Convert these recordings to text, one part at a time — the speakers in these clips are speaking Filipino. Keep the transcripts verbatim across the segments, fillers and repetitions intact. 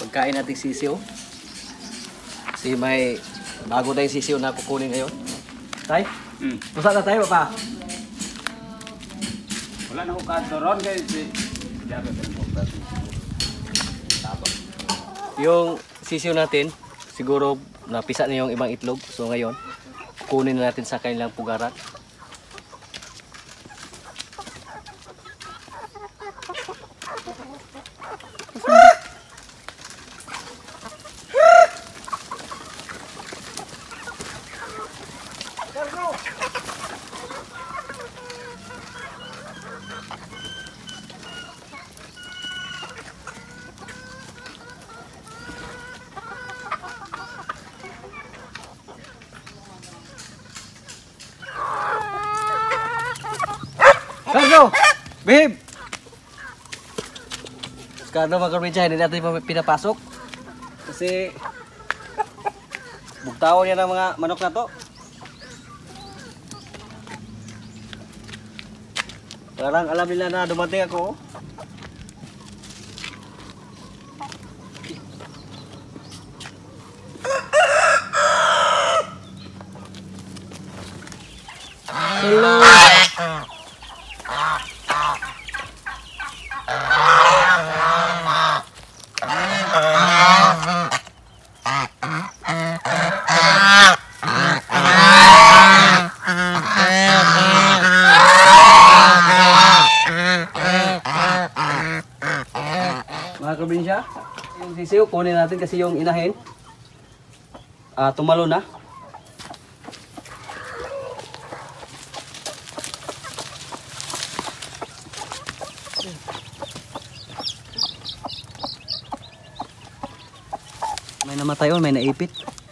pagkain nating sisiw. Kasi may bago tayong sisiw na kukunin ngayon. Tay? Hmm. Masa na tayo pa? Wala na ko kantoron guys. Yung sisiw natin, siguro napisa na yung ibang itlog. So ngayon, kunin na natin sa kanilang pugaran. Carlo! Babe! Carlo, mga kabinsa, hindi natin pinapasok. Kasi bugtawon yan ang mga manok na to. Parang alam nila na dumating ako. Hello! Mga kabinsya, yung sisiw kunin natin kasi yung inahin uh, tumalo na. May namatay yun, may naipit.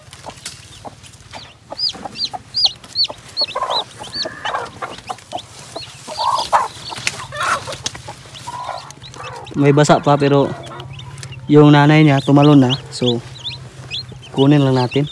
May basa pa pero yung nanay niya tumalon na, so kunin lang natin.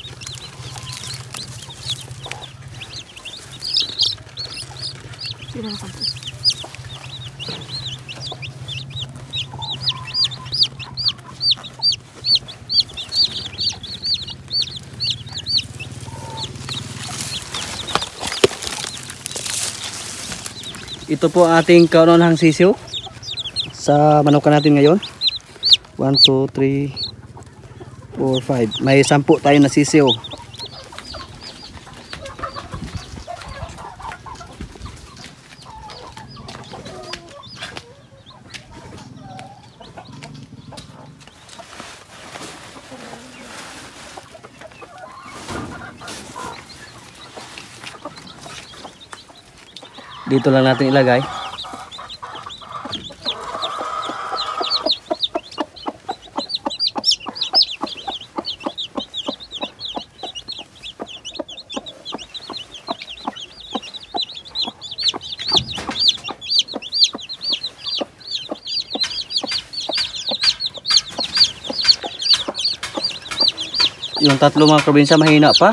Ito po ating kaunahang sisiw sa manukan natin ngayon. one, two, three, four, five. May sampu tayo na sisiw. Dito lang natin ilagay. Yung tatlo mga probinsya mahina pa.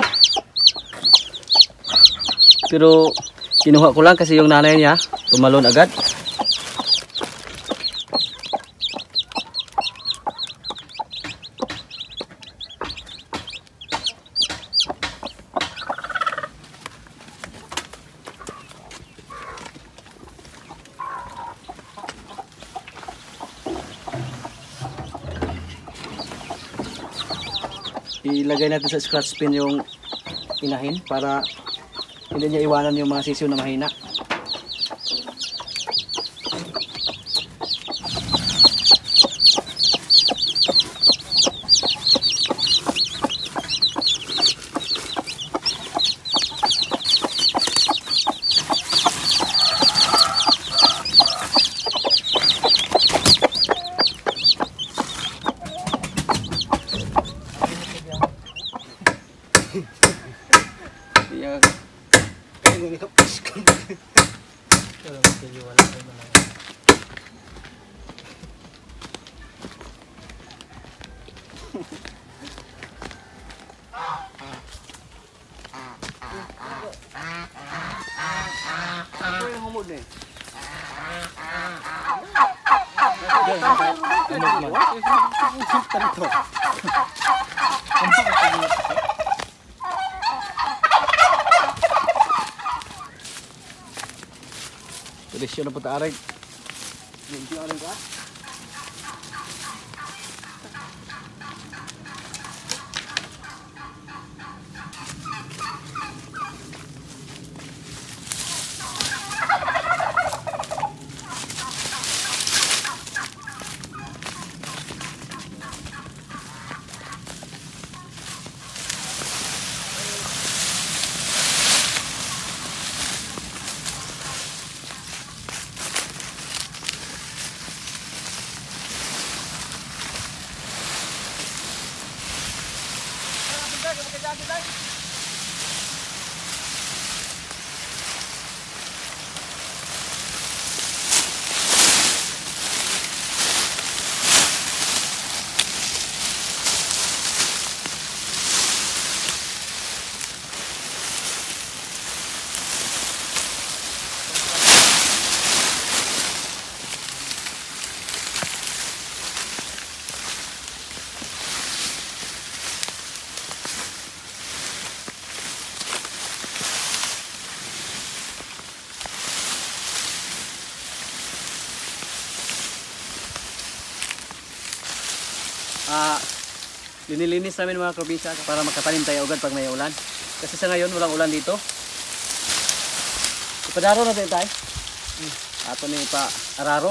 Pero kinuha ko lang kasi yung nanay niya tumalon agad. Ilagay natin sa scratch pin yung inahin para hindi niya iwanan yung mga sisiw na mahina. Ya, kayak gue kapis kan. Kalau kita jual apa mana? Apa yang ngomong nih? Tulisyo na po taarag. Tulisyo na ka. Ah, linilinis namin mga probinsya para makatanim tayo agad pag may ulan. Kasi sa ngayon walang ulan dito. Ipadaro natin tayo. Hmm. Ato ni pa araro.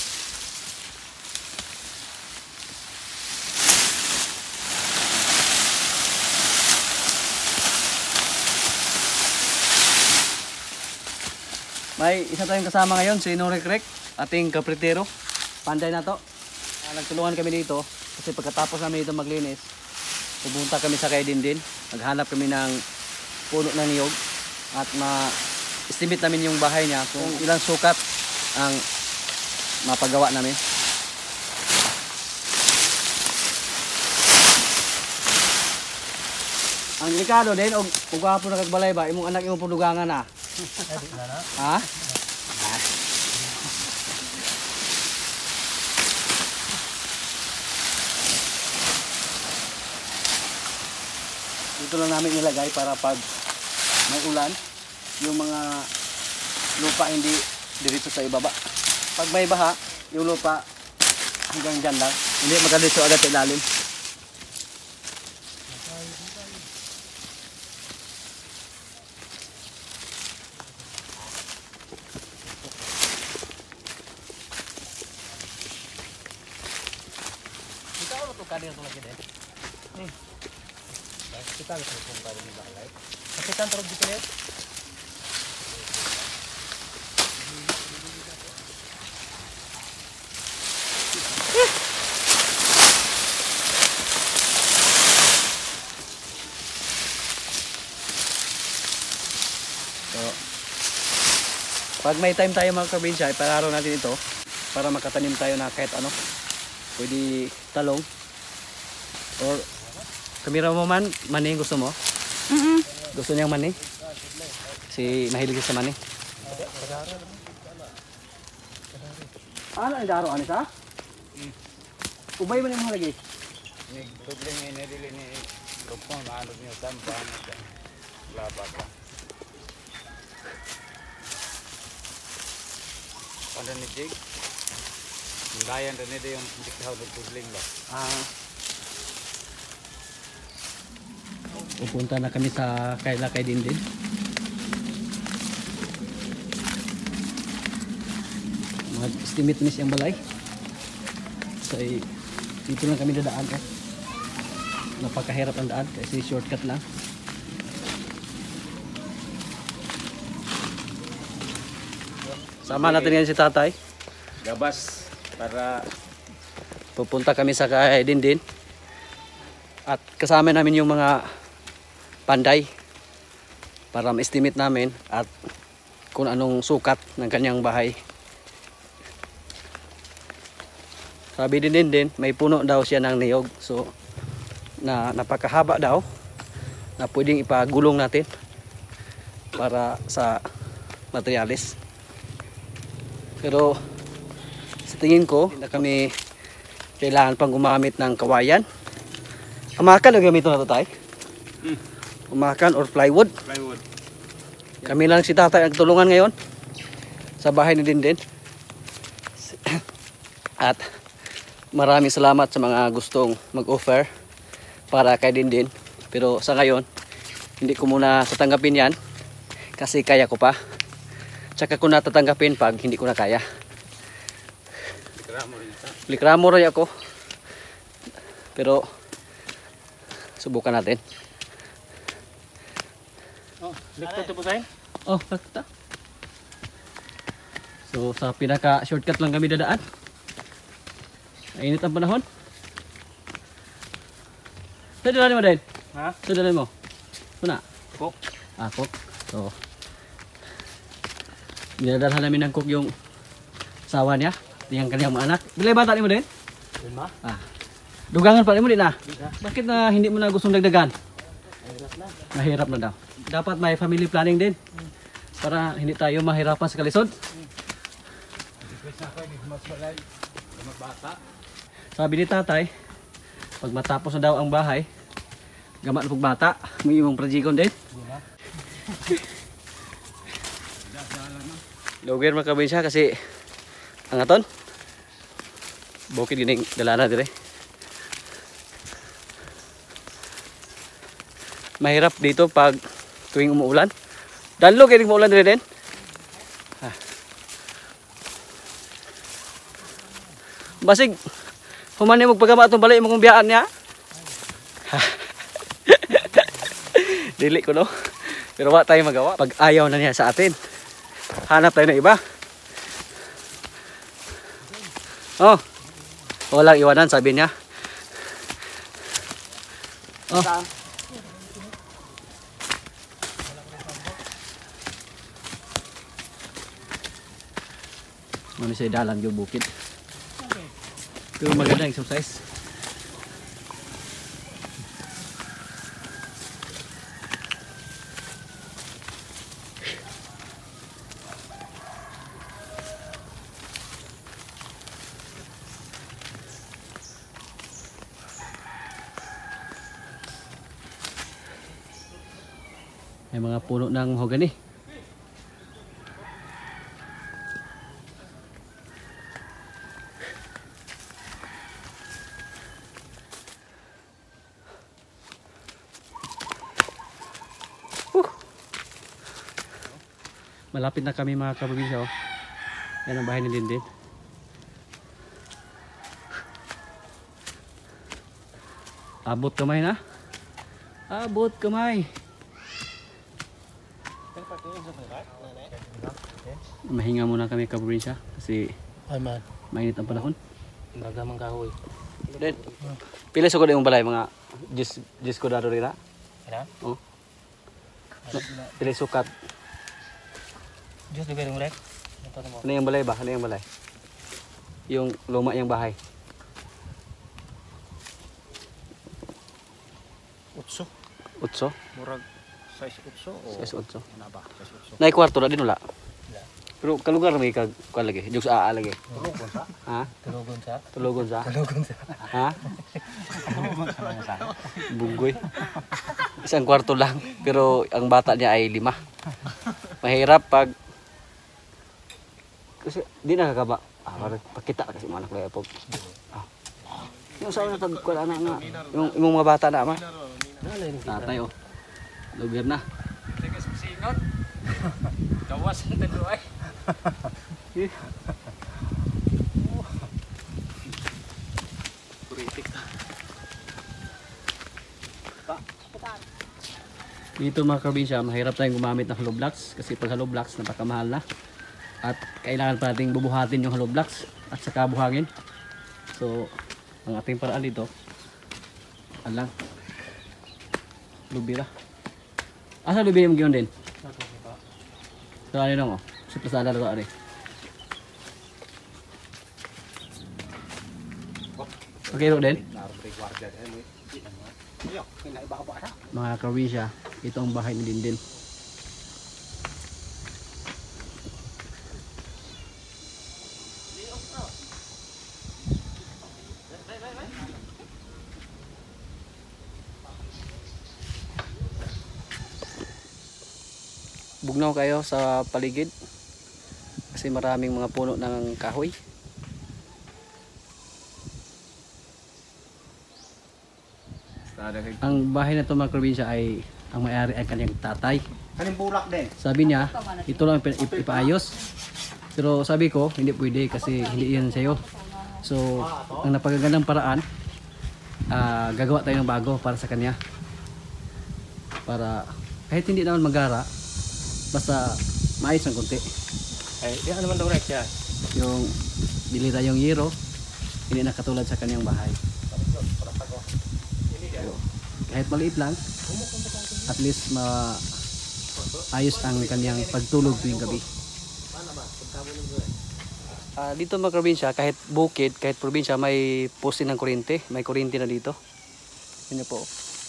May isa tayong kasama ngayon, si Norek Rek, ating kapretero. Panday na to. Ah, nagtulungan kami dito. Kasi pagkatapos namin dito maglinis, pupunta kami sa kay Dindin. Naghanap kami ng puno ng niyog at ma-estimate namin yung bahay niya kung ilang sukat ang mapagawa namin. Ang delikado din, og kung kahapon nakagbalay ba, imong anak imong pudugangan na. Ha? Dito lang namin nilagay para pag may ulan, yung mga lupa hindi diretso sa ibaba. Pag may baha, yung lupa hanggang dyan lang, hindi magadiretso agad sa ilalim. Kita ulo to kadir to lagi deh. Nih. Kita harus berkumpul di balai. Kita terus dikit. So, pag may time tayo mga probinsya, ipararo natin ito para makatanim tayo na kahit ano. Pwede talong or kamera mo man, mani gusto mo? Mm-mm. Gusto niyang mani? Si mahilig sa mani. Ano ang daro ani sa? Ubay man yung lagi. Ni tubling ini dili ni lupon ano niyo sampan laba pa. Pada ni jig. Ngayan dan ini yung dikhaw ng tubling ba. Ah. Pupunta na kami sa kaila kay Dindin. Mag-estimate ni siyang balay. So, dito lang kami dadaan. Eh. Napakahirap ang daan kasi shortcut lang. Sama natin ngayon si tatay. Gabas para Pupunta kami sa kay Dindin. At kasama namin yung mga panday para ma-estimate namin at kung anong sukat ng kanyang bahay. Sabi din din din, may puno daw siya ng niyog. So, na napakahaba daw na pwedeng ipagulong natin para sa materialis. Pero sa tingin ko, hindi na kami kailangan pang gumamit ng kawayan. Amakan ang gamito na to tayo. Hmm. Amakan or plywood. Plywood. Kami lang si tatay ang tulungan ngayon sa bahay ni Dindin. At maraming salamat sa mga gustong mag-offer para kay Dindin. Pero sa ngayon, hindi ko muna tatanggapin yan kasi kaya ko pa. Tsaka ko na tatanggapin pag hindi ko na kaya. Likramo rin ako. Pero subukan natin. Oh, likto to po sa'yo? Oh, kakta. So sa pinaka shortcut lang kami dadaan. Mainit ang panahon. Sa dalan mo din? Ha? Sa dalan mo? Kuna? Cook. Ah, cook. So dinadalhan namin ng cook yung sawa niya. Yung kanyang mga anak. Bilay bata ni mo din? Lima? Ah. Dugangan pa rin mo din ah. Bisa. Bakit na hindi mo na gustong dagdagan? Mahirap na. Mahirap na daw. Dapat may family planning din. Para hindi tayo mahirapan sa kalisod. Dipres na ako, hindi mas balay. Mas bata. Sabi ni tatay, pag matapos na daw ang bahay, gamat na pag bata, may imong prajigon din. Lugar makabay siya kasi ang aton. Bukid gining dalana dire. Mahirap dito pag tuwing umuulan. Dalo kay umuulan dire din. Ah. Basig human ni magpagama atong balay imong biyaan niya. Dili ko no. Pero wa tayo magawa pag ayaw na niya sa atin. Hanap tayo ng iba. Oh. Walang iwanan sabi niya. Oh. Mano siya dalan yung bukid. Pero maganda exercise. May mga puno ng mahogany. Malapit na kami mga kaprobinsya. Oh. Yan ang bahay ni Dindin. Abot kamay na. Abot kamay. Mahinga muna kami kaprobinsya kasi mainit ang panahon. Nagamang kahoy. Den. Pila sa ko yung balay mga jis jis ko daro dira. Ano? Oh. Pila sukat. Diyos di ba yung rek? Ano yung balay ba? Ano yung balay? Yung luma yung bahay. Utso. Utso? Murag size utso o Size utso. ano ba? Size utso. Nay kwarto na din wala. Wala. Pero kalugar may kag kuan lagi. Jux aa lagi. Tulogon sa? Ha? Tulogon sa? Tulogon sa. Tulogon sa. Ha? Tulogon sa mga sa. Bunggoy. Isang kwarto lang pero ang bata niya ay lima. Mahirap pag kasi di nakakaba. Ah, parang pakita kasi mga anak ko pag. Ah. Yung sa una pag kuan anak na yung imong mga bata na ama. Tatay oh. Lugar na. Tegas singot. Gawas ang taluay. Puritik ta. Dito mga probinsya, mahirap tayong gumamit ng hollow blocks kasi pag hollow blocks napakamahal na. At kailangan pa nating bubuhatin yung hollow blocks at saka buhangin. So, ang ating paraan dito, alang, lubira. Asa lubira yung giyon din? So, ano lang oh, sa plasada na ito, ano eh. Okay, ito din. Mga probinsya, ito ang bahay ni Dindin. bugnaw kayo sa paligid kasi maraming mga puno ng kahoy. Ang bahay na ito mga probinsya ay ang may-ari ay kanyang tatay. Kaning bulak din. Sabi niya, ito lang ip- ip- ipaayos. Pero sabi ko, hindi pwede kasi hindi yan sa'yo. So, ang napagagandang paraan, ah, gagawa tayo ng bago para sa kanya. Para kahit hindi naman magara, basta maayos ng konti. Ay, di ano man daw rek siya. Yung bili tayong yero, hindi na katulad sa kanyang bahay. So, kahit maliit lang, at least maayos ang kanyang pagtulog tuwing gabi. Uh, dito mga probinsya, kahit bukid, kahit probinsya, may poste ng kuryente. May kuryente na dito. Yun po.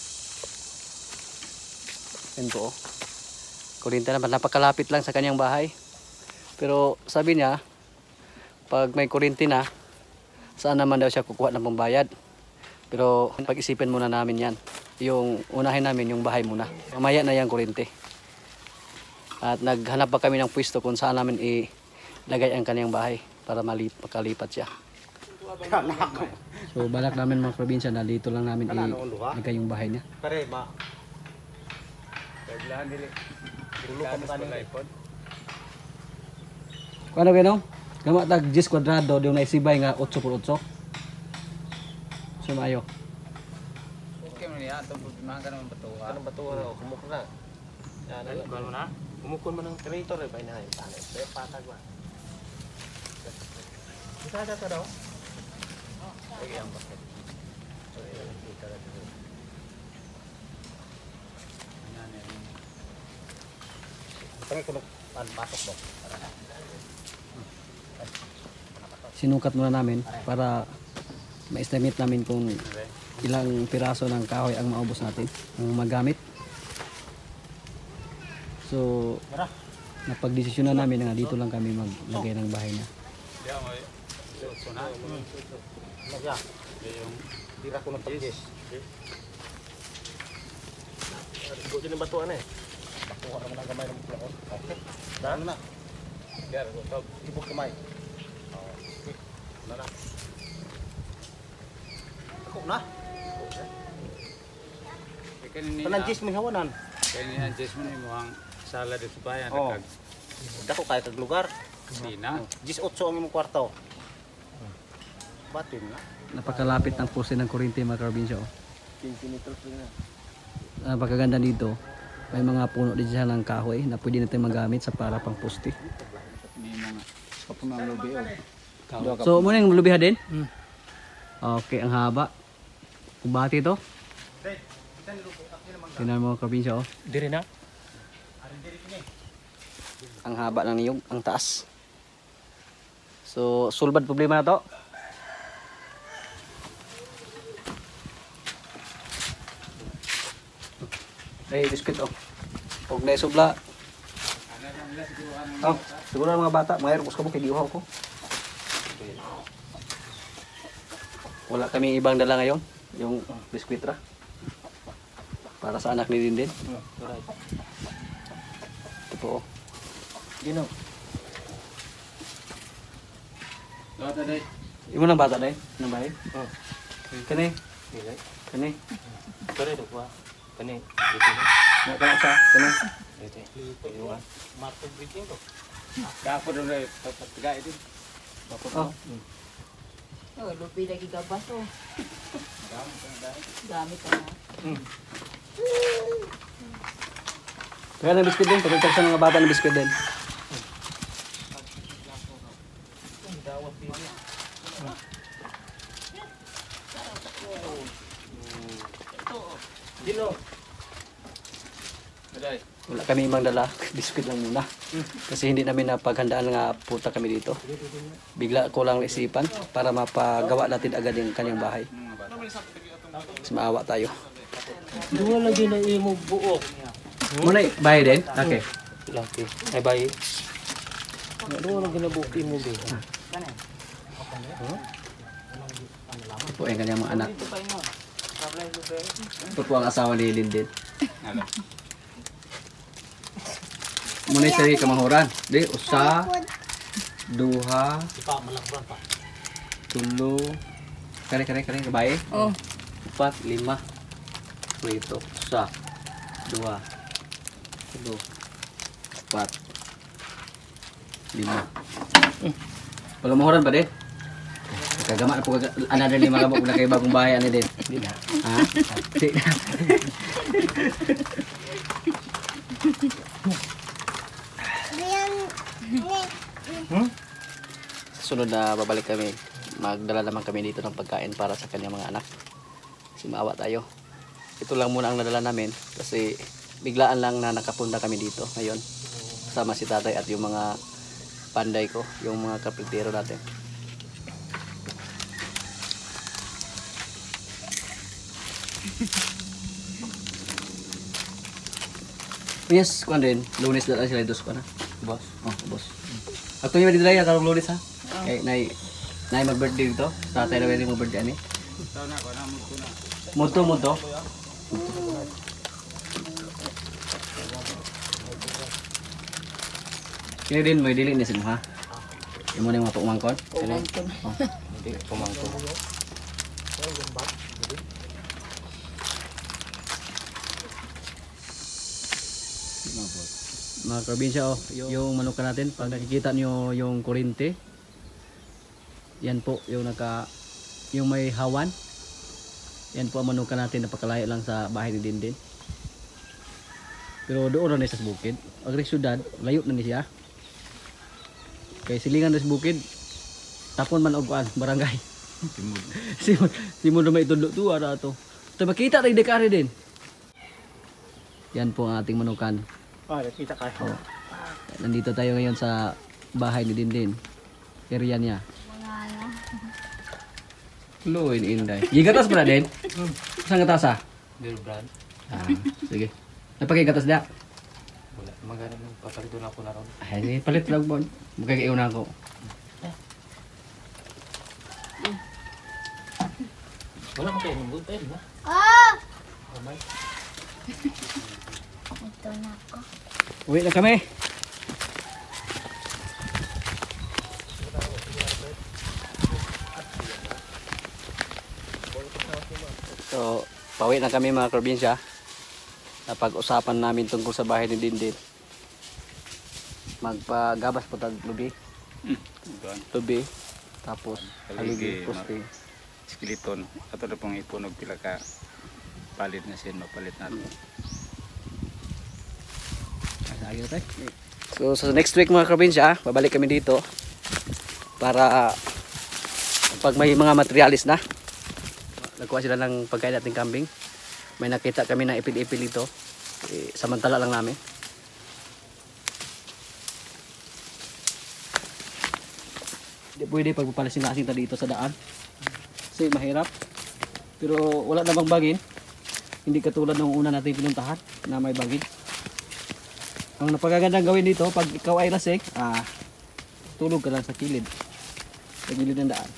Yun po. Kuryente naman. Napakalapit lang sa kanyang bahay. Pero sabi niya, pag may kuryente na, saan naman daw siya kukuha ng pambayad. Pero pag-isipin muna namin yan. Yung unahin namin yung bahay muna. Mamaya na yung kuryente. At naghanap pa kami ng pwesto kung saan namin ilagay ang kanyang bahay para malip makalipat siya. So balak namin mga probinsya na dito lang namin ilagay yung bahay niya. Pare ma. Kailan dili. Dulo ka kanin iPhone. Kuno gano? Gama tag ten kwadrado yung naisibay nga eight por eight. Sumayo. Okay man ya, tungkol mga kanang batuha. Kanang batuha na kumukon na. Yan ano na? Kumukon man ng creator eh bay na yung tanay. Pero patag ba. Bisa ada ka daw? Oh, sige ang bakit. So yan kita ra dito. Yan yan. Pare ko pan pasok mo. Sinukat muna namin para ma-estimate namin kung ilang piraso ng kahoy ang maubos natin, ang magamit. So, napag-desisyon na namin na dito lang kami maglagay ng bahay niya. Suna. Nagya. Yung tira ko ng tagis. Buti ng batuan eh. Bakuha naman ang gamay ng buklaan. Okay. Daan na. Diyan, ito. Ibog kamay. Okay. Wala na. Ako na. Pananjis mo hawanan. Kaya ni Jess mo ni mo ang sala dito sa bayan. Dako kaya kag lugar. Sina. eighteen ang imong kwarto. Batin na. Napakalapit ng poste ng kuryente mga probinsya. Oh. fifteen meters na. Ang pagkaganda dito, may mga puno din siya ng kahoy na pwede natin magamit sa para pang poste. May mga kapumang lubi oh. So, muna yung lubiha din? Hmm. Okay, ang haba. Kubati ito. Tingnan mo mga probinsya. Oh. Diri na. Ang haba ng niyog, ang taas. So, sulbad problema na to. Ay, biskuit oh. Huwag na isubla. Oh, siguro ng mga bata, mayroon ko sa kay diuhaw ko. Wala kaming ibang dala ngayon, yung biskuit ra. Para sa anak ni Dindin. Ito po oh. Gino. Bata day. Imo nang bata day, nang bahay. Oh. Kani. Dili. Kani. Pare do kwa. Kani. Mo kana sa, kani. Ito. Ito. Marto breaking ko. Dapat do ray pagtiga ito. Oh. Oh, lupi lagi gabas oh. Gamit ka na. Kaya ng biskuit din, pagkakita sa mga bata ng biskuit din. Dino. Wala kami ibang dala, biskuit lang muna. Kasi hindi namin napaghandaan nga puta kami dito. Bigla ko lang isipan para mapagawa natin agad yung kanyang bahay. Mas maawa tayo. Dua lagi na imo buok. Muna bahay din? Okay. Laki. Ay bayi. Dua lagi na buok imo be. Ito po yung kanyang mga anak. Ito po ang asawa ni Lindin. muna sa kamahuran. Di usa, duha, Ipa malakban pa. tulo, kare kare kare kabay. Oh. Upat, lima. Ito, usa, duha, tulo, upat, lima. Wala mahuran pa din. Kagama na po kaga, another lima kabok na kay bagong bahay ani din. Di na. Ha? Di na. Sa sunod na babalik kami, magdala naman kami dito ng pagkain para sa kanyang mga anak. Kasi maawa tayo. Ito lang muna ang nadala namin kasi biglaan lang na nakapunta kami dito ngayon. Kasama si tatay at yung mga panday ko, yung mga kapitero natin. Yes, kuan din. Lunes na lang sila dos ko na. Boss. Oh, boss. Ako yung dito ya karong lunes ha. Kay nay nay mag-birthday dito. Tatay na yung mag-birthday ani. Taw na ko na mo ko na. Muto muto. Kini din may dili ni sino ha. Imo na yung mga pumangkon. Sila. Oh. Hindi pumangko. Mga probinsya oh, yung manukan natin pag nakikita niyo yung kurente. Yan po yung naka yung may hawan. Yan po ang manukan natin, napakalayo lang sa bahay ni Dindin. Pero doon na sa bukid. Agri syudad, layo na ni siya. Kay silingan sa bukid. Tapon man og kuan, barangay. Simon. Simon, Simon na may tudlo tu ara to. Ito makita tayo dekare din. Yan po ang ating manukan. Ah, nakita kayo. Oh. Nandito tayo ngayon sa bahay ni Dindin. Area niya. Luin inday. Gigatas pala din? Saan gatas ah? Dear brand. Ah, sige. Napakigatas dia? Wala. Magana nang pasalito na ako na ron. Ay, palit lang po. Magkakaiw na ako. Wala mo kayo ng butel, ha? Ah! Kamay. Ito na ako. Uwi na kami. So, pauwi na kami mga probinsya. Napag-usapan namin tungkol sa bahay ni Dindin. Magpagabas po tag lubi. Lubi. Tapos haligi poste. Skeleton ato na pong ipunog pila ka palit na sin mapalit nato. So sa next week mga probinsya, babalik kami dito para pag may mga materialis na. Nagkuha sila ng pagkain nating kambing. May nakita kami na ipil-ipil dito. Eh, samantala lang namin. Hindi pwede pagpapalasin-lasing ta dito sa daan. Kasi mahirap. Pero wala namang bagin. Hindi katulad ng una natin pinuntahan na may bagin. Ang napagagandang gawin dito, pag ikaw ay lasing, ah, tulog ka lang sa kilid. Sa gilid ng daan.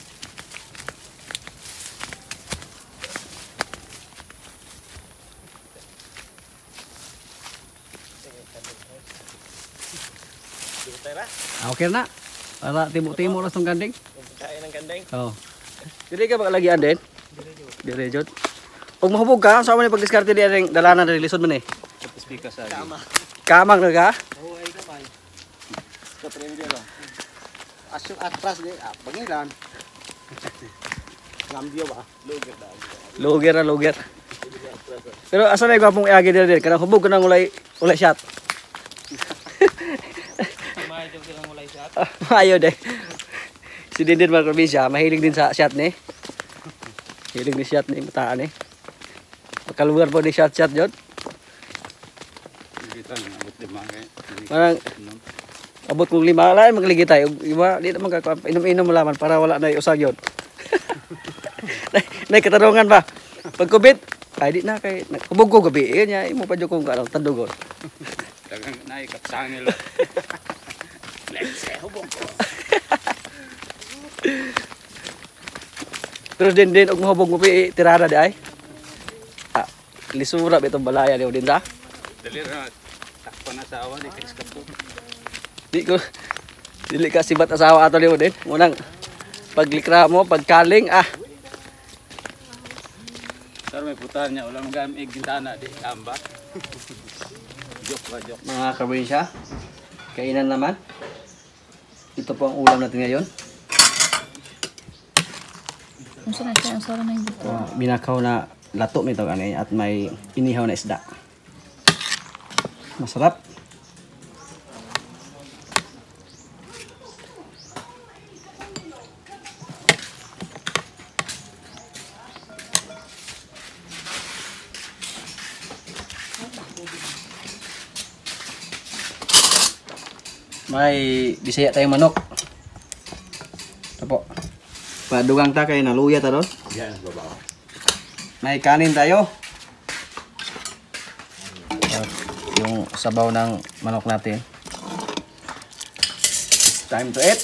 Ah, okay na. Para timo-timo lang itong ganding. Kain ng gandeng. Oo. Dili ka makalagian din? Dili jud. Pag mahubog ka, saan mo yung pag-discarte di ang dalanan na lisod mo ni? Speaker sa Tama. Kamang na ka? Oo, ay kamay. Sa prende lang. Asyong atras di, ah, bangilan. Ngambio ba? Luger ba? Luger na luger. Pero asa na yung gwapong iagi dili din? Kanang hubog ka nang ulay, ulay shot. Kumain yung silang ulay shot. Ayaw de. Si Dindin mga probinsya, mahilig din sa shot ni. Hilig ni shot ni, mataan ni. Pagkalugar po ni shot-shot yun. Kita na abot lima kay. Parang abot kong lima, lain magligid tayo. Iba, di naman ka, inom-inom malaman para wala na usag yun. Nay katarungan ba? Pag kubit, ay di na kay, hubog ko gabi, yun niya, imo pa dyan kong karang tandugon. Dagang naay kapsang nila. Let's say hubog ko. Pero din din, og mahubog mo pi, tirada di ay. Ah, lisura ba itong balaya niyo din ta? Dali ra takpan panasawa di kay iskapo. Di ko dili ka sibat asawa ato ni mo din. Munang paglikra mo, pagkaling ah. Sir may putar niya ulang gamig gintana di kamba. Joke ba joke. Mga kabrinsya, kainan naman. Ito po ang ulam natin ngayon. Ang sarap siya, ang sarap na yung buto. Uh, binakaw na lato may tawag ano, at may inihaw na isda. Masarap. May bisaya tayong manok. Ito po. Padugang ta kay naluya ta doon. Yan, babaw. May kanin tayo. At yung sabaw ng manok natin. It's time to eat.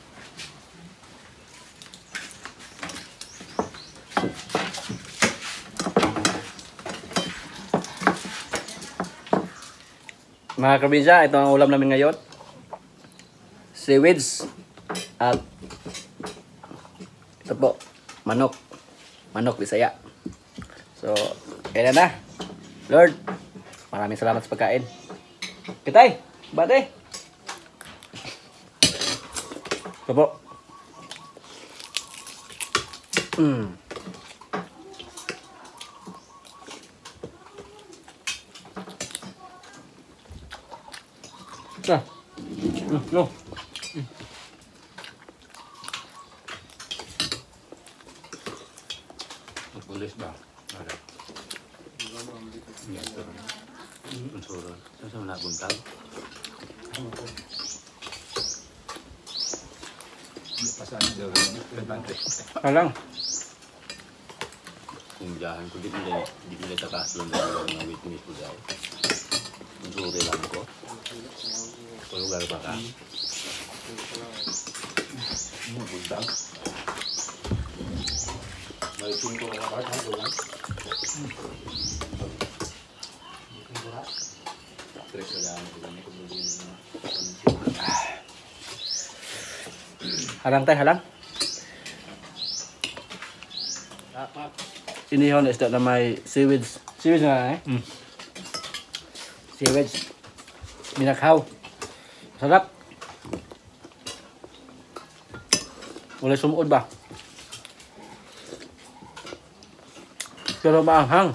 Mga kabisya, ito ang ulam namin ngayon. Seaweeds at ito po, manok. Manok Bisaya. So, kailan na. Lord, maraming salamat sa pagkain. Kitay, bate. Ito po. Mm. Ito. Mm, no. Pulis ba? Ada. Yan, sir. Unsuro. Saan na buntag? Pasan daw rin. Pagpante. Halang. Kung jahan ko, di nila, di nila takaslong na mga witness ko daw. Unsuro lang ko. Lugar ba ka? Ano buntag? May tingko na ba ito lang? Tres na lang ko lang Halang tayo, halang. Inihaw na isda na may seaweeds. Seaweeds na eh? Mm. Seaweeds. Minakhaw. Sarap. Wala sumuod ba? Pero maanghang.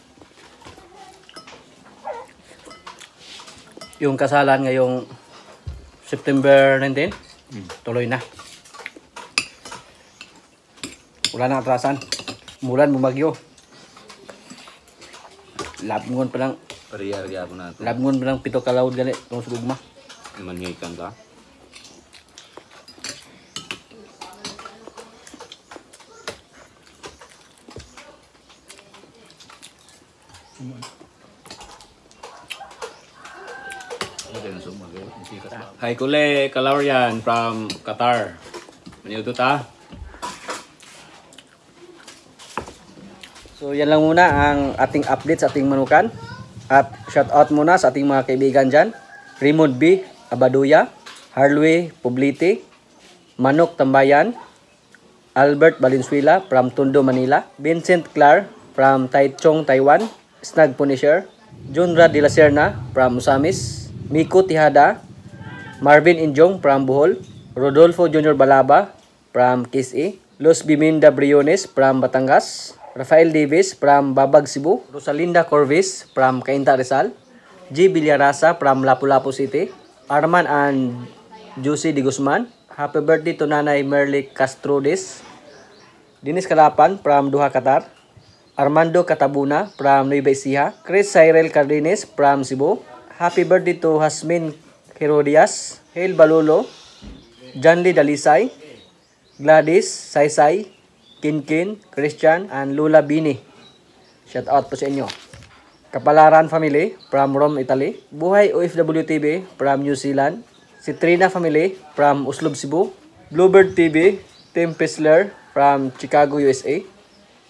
Yung kasalan ngayong September nineteen, Mm. tuloy na. Wala na atrasan. Mulan, bumagyo. Labngon pa lang, Pariyar kaya ako na ito. labngon pa lang pito kalawod gali tong sugugma. Manhikan ka. Hi Kule Kalorian from Qatar. Maniuto ta. So yan lang muna ang ating update sa ating manukan. At shout out muna sa ating mga kaibigan dyan. Raymond B. Abaduya, Harley Poblete, Manok Tambayan, Albert Valenzuela from Tondo, Manila, Vincent Clar from Taichung, Taiwan, Snag Punisher, Junra de la Serna from Musamis, Miko Tihada, Marvin Injong from Bohol, Rodolfo Junior Balaba from Kisi, Los Biminda Briones from Batangas, Rafael Davis from Babag, Cebu, Rosalinda Corvis from Cainta, Rizal, G. Villarasa from Lapu-Lapu City, Arman and Juicy de Guzman. Happy birthday to Nanay Merly Castrodes, Dinis Kalapan from Doha, Qatar, Armando Katabuna from Nueva Ecija, Chris Cyril Cardenes from Cebu. Happy birthday to Hasmin Herodias, Hail Balolo, Janly Dalisay, Gladys Saysay, Kinkin, Christian, and Lula Bini. Shout out po sa inyo. Kapalaran Family from Rome, Italy. Buhay O F W T V from New Zealand. Citrina Family from Uslob, Cebu. Bluebird T V, Tim Pisler from Chicago, U S A.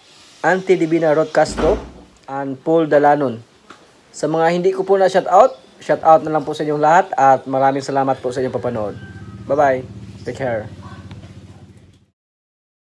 Auntie Divina Rod Castro and Paul Dalanon. Sa mga hindi ko po na shout out, shout out na lang po sa inyong lahat at maraming salamat po sa inyong papanood. Bye-bye. Take care.